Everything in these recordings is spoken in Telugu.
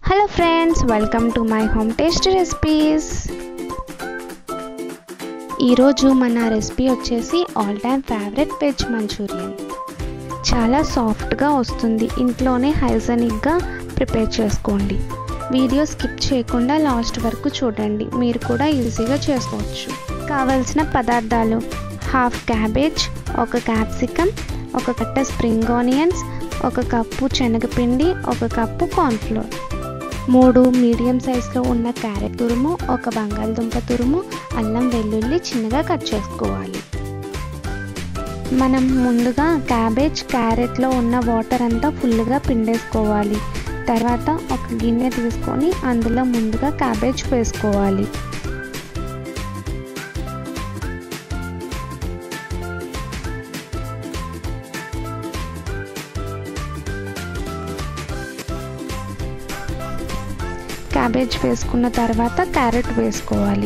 Hello friends, welcome to my home taste recipes. ఈరోజు మన రెసిపీ వచ్చేసి all time favourite veg Manchurian. చాలా సాఫ్ట్గా వస్తుంది. ఇంట్లోనే హైజెనిక్గా ప్రిపేర్ చేసుకోండి. వీడియో స్కిప్ చేయకుండా లాస్ట్ వరకు చూడండి. మీరు కూడా ఈజీగా చేసుకోవచ్చు. కావలసిన పదార్థాలు: హాఫ్ క్యాబేజ్, ఒక క్యాప్సికమ్, ఒక కట్ట స్ప్రింగ్ ఆనియన్స్, ఒక కప్పు శనగపిండి, ఒక కప్పు కార్న్ఫ్లోర్, 3 మీడియం సైజులో ఉన్న క్యారెట్ తురుము, ఒక బంగాళదుంప తురుము, అల్లం వెల్లుల్లి చిన్నగా కట్ చేసుకోవాలి. మనం ముందుగా క్యారెట్లో ఉన్న వాటర్ అంతా ఫుల్గా పిండేసుకోవాలి. తర్వాత ఒక గిన్నె తీసుకొని అందులో ముందుగా క్యాబేజ్ వేసుకోవాలి. క్యాబేజ్ వేసుకున్న తర్వాత క్యారెట్ వేసుకోవాలి.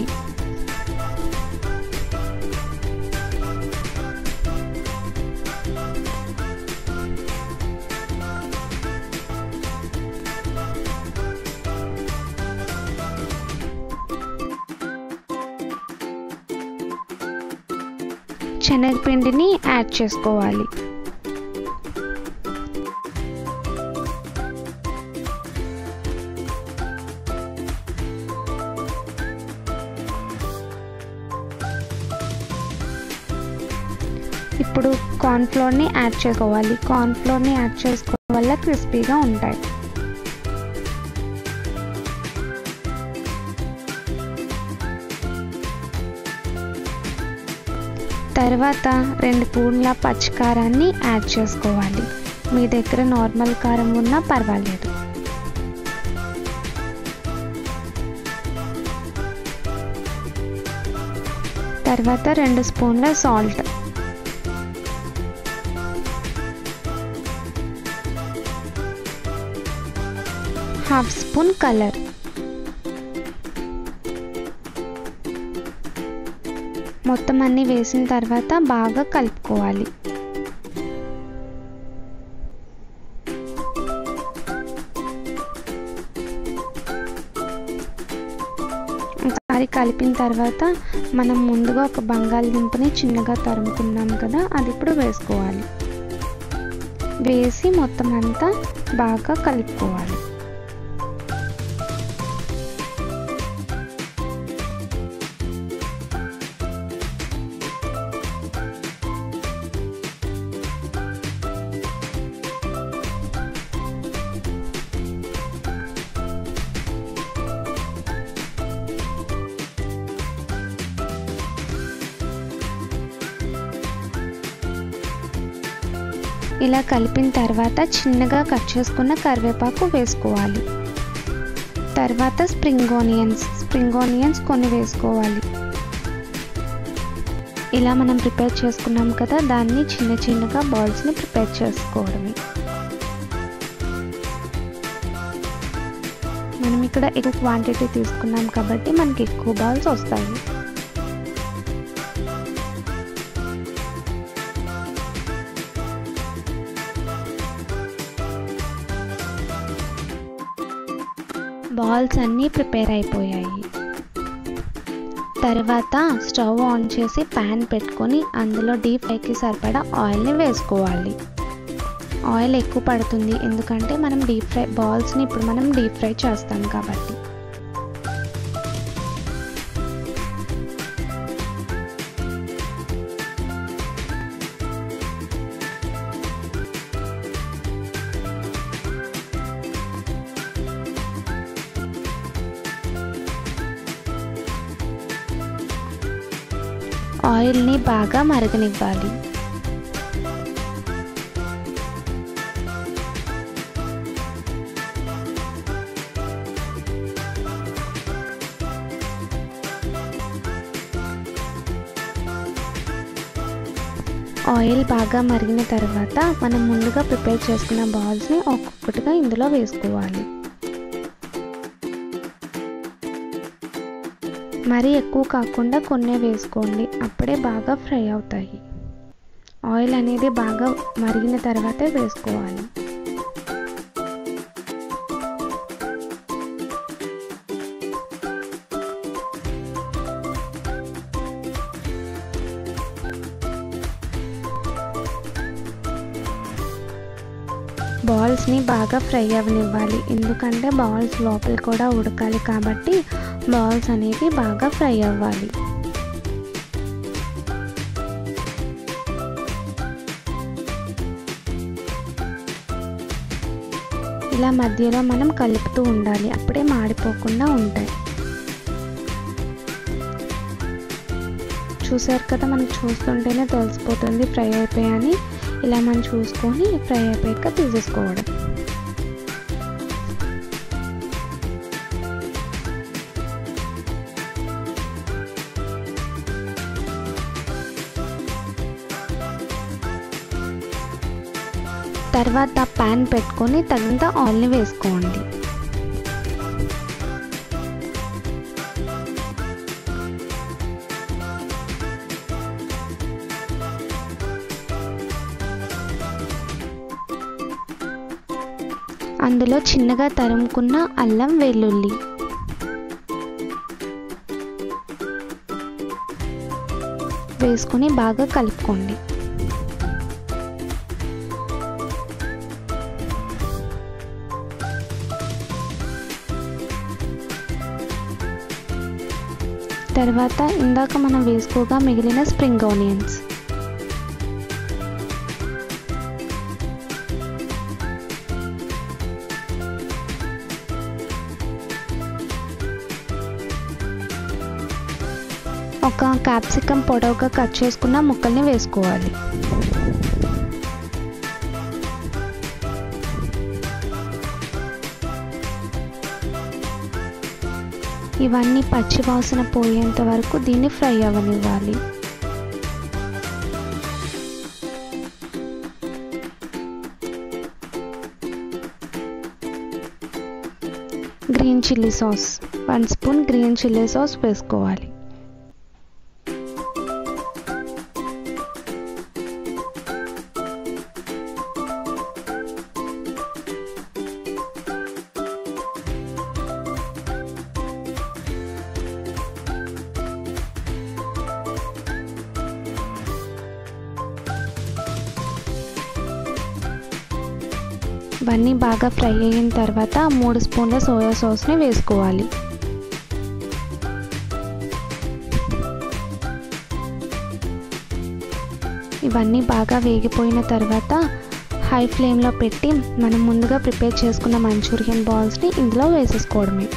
శనగపిండిని యాడ్ చేసుకోవాలి. ఇప్పుడు కార్న్ఫ్లోర్ని యాడ్ చేసుకోవాలి. కార్న్ఫ్లోర్ని యాడ్ చేసుకోవడం వల్ల క్రిస్పీగా ఉంటాయి. తర్వాత 2 స్పూన్ల పచ్చికారాన్ని యాడ్ చేసుకోవాలి. మీ దగ్గర నార్మల్ కారం ఉన్నా పర్వాలేదు. తర్వాత 2 స్పూన్ల సాల్ట్, హాఫ్ స్పూన్ కలర్, మొత్తం అన్నీ వేసిన తర్వాత బాగా కలుపుకోవాలి. ఒకసారి కలిపిన తర్వాత మనం ముందుగా ఒక బంగాళదుంపని చిన్నగా తరుముకున్నాం కదా, అది ఇప్పుడు వేసుకోవాలి. వేసి మొత్తం అంతా బాగా కలుపుకోవాలి. ఇలా కలిపిన తర్వాత చిన్నగా కట్ చేసుకున్న కరివేపాకు వేసుకోవాలి. తర్వాత స్ప్రింగ్ ఆనియన్స్ కొన్ని వేసుకోవాలి. ఇలా మనం ప్రిపేర్ చేసుకున్నాం కదా, దాన్ని చిన్నగా బాల్స్ని ప్రిపేర్ చేసుకోవడమే. మనం ఇక్కడ ఎక్కువ క్వాంటిటీ తీసుకున్నాం కాబట్టి మనకి ఎక్కువ బాల్స్ వస్తాయి. బాల్స్ అన్నీ ప్రిపేర్ అయిపోయాయి. తర్వాత స్టవ్ ఆన్ చేసి ప్యాన్ పెట్టుకొని అందులో డీప్ ఫ్రైకి సరిపడా ఆయిల్ని వేసుకోవాలి. ఆయిల్ ఎక్కువ పడుతుంది, ఎందుకంటే మనం బాల్స్ని ఇప్పుడు మనం డీప్ ఫ్రై చేస్తాం కాబట్టి. ఆయిల్ని బాగా మరగనివ్వాలి. ఆయిల్ బాగా మరిగిన తర్వాత మనం ముందుగా ప్రిపేర్ చేసుకున్న బాల్స్ని ఒక్కొక్కటిగా ఇందులో వేసుకోవాలి. మరీ ఎక్కువ కాకుండా కొన్ని వేసుకోండి, అప్పుడే బాగా ఫ్రై అవుతాయి. ఆయిల్ అనేది బాగా మరిగిన తర్వాతే వేసుకోవాలి. బాల్స్ని బాగా ఫ్రై అవ్వనివ్వాలి, ఎందుకంటే బాల్స్ లోపల కూడా ఉడకాలి కాబట్టి బాల్స్ అనేవి బాగా ఫ్రై అవ్వాలి. ఇలా మధ్యలో మనం కలుపుతూ ఉండాలి, అప్పుడే మాడిపోకుండా ఉంటాయి. చూసారు కదా, మనకు చూస్తుంటేనే తెలిసిపోతుంది ఫ్రై అయిపోయాయని. ఇలా మనం చూసుకొని ఫ్రై అయిపోయాక తీసేసుకోవడం. తర్వాత ప్యాన్ పెట్టుకొని తగినంత ఆయిల్ని వేసుకోండి. అందులో చిన్నగా తరుముకున్న అల్లం వెల్లుల్లి, వేసుకొని బాగా కలుపుకోండి. తర్వాత ఇందాక మనం వేసుకోగా మిగిలిన స్ప్రింగ్ ఆనియన్స్, ఒక క్యాప్సికమ్ పొడవుగా కట్ చేసుకున్న ముక్కల్ని వేసుకోవాలి. ఇవన్నీ పచ్చి వాసన పోయేంత వరకు దీన్ని ఫ్రై అవ్వనివ్వాలి. Green chilli sauce, 1 spoon green chilli sauce వేసుకోవాలి. ఇవన్నీ బాగా ఫ్రై అయిన తర్వాత 3 స్పూన్ల సోయా సాస్ని వేసుకోవాలి. ఇవన్నీ బాగా వేగిపోయిన తర్వాత హై ఫ్లేమ్లో పెట్టి మనం ముందుగా ప్రిపేర్ చేసుకున్న మంచూరియన్ బాల్స్ని ఇందులో వేసేసుకోవడమే.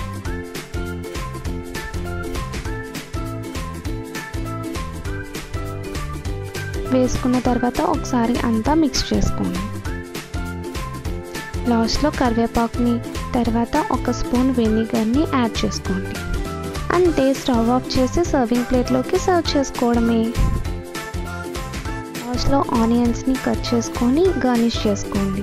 వేసుకున్న తర్వాత ఒకసారి అంతా మిక్స్ చేసుకోండి. లాస్ట్లో కరివేపాకుని, తర్వాత 1 స్పూన్ వెనిగర్ని యాడ్ చేసుకోండి. అంతే, స్టవ్ ఆఫ్ చేసి సర్వింగ్ ప్లేట్లోకి సర్వ్ చేసుకోవడమే. లాస్ట్లో ఆనియన్స్ని కట్ చేసుకొని గార్నిష్ చేసుకోండి.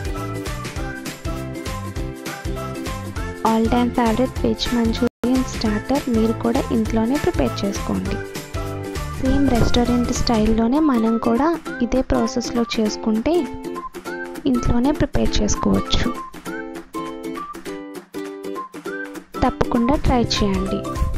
All time favourite veg Manchurian starter మీరు కూడా ఇంట్లోనే ప్రిపేర్ చేసుకోండి. సేమ్ రెస్టారెంట్ స్టైల్లోనే మనం కూడా ఇదే ప్రాసెస్లో చేసుకుంటే ఇంట్లోనే ప్రిపేర్ చేసుకోవచ్చు. తప్పకుండా ట్రై చేయండి.